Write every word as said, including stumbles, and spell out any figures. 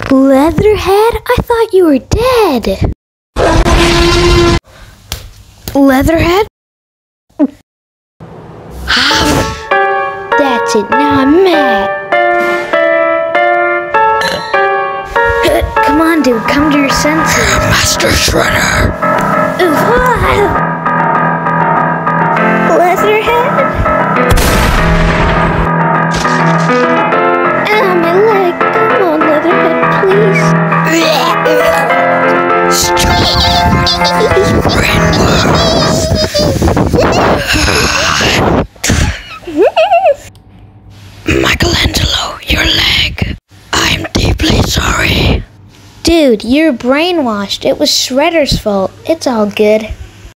Leatherhead? I thought you were dead. Leatherhead? That's it, now I'm mad. Come on, dude, come to your senses. Master Shredder. Leatherhead? Ow, my leg. Come on, Leatherhead, please. Michelangelo, your leg. I'm deeply sorry. Dude, you're brainwashed. It was Shredder's fault. It's all good.